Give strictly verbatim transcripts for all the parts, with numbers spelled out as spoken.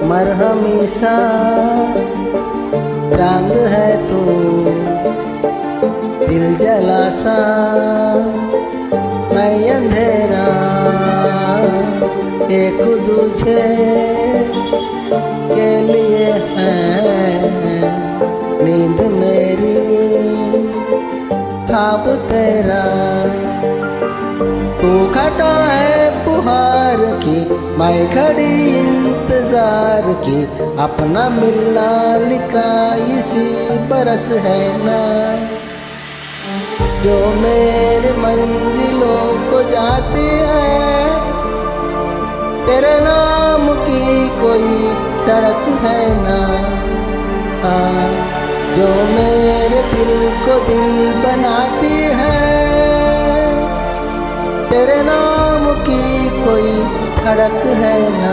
मरहमी सा चांद है तू, दिल जला सा मैं अंधेरा, एक दूजे के लिए है नींद मेरी, ख्वाब तेरा। तू घटा है पुहार की, मैं खड़ी इंतजार की, अपना मिलना लिखा इसी बरस है ना। जो मेरे मंजिलों को जाती है, तेरे नाम की कोई सड़क है ना। हाँ, जो मेरे दिल को दिल बनाती है, तेरे नाम की कोई धड़क है ना।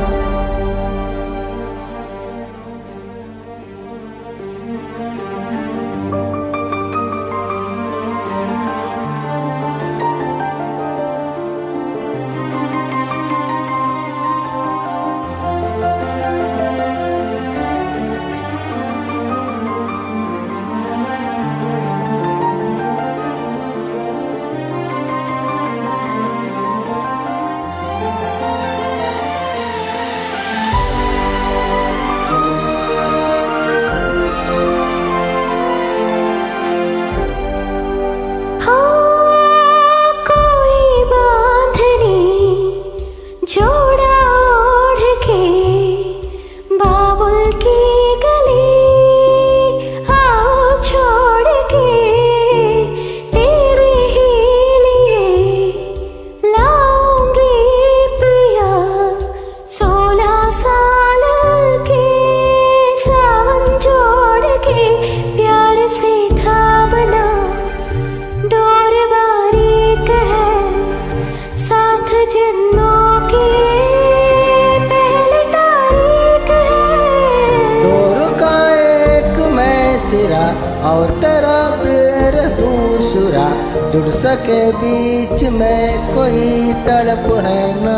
और तेरा तेरा दूसरा जुड़ सके बीच में कोई तड़प है ना।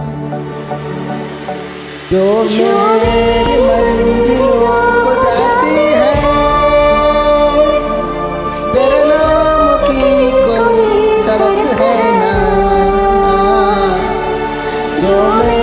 जो मेरी मंजिलों को जाती है, तेरे नाम की कोई सड़क है ना। जो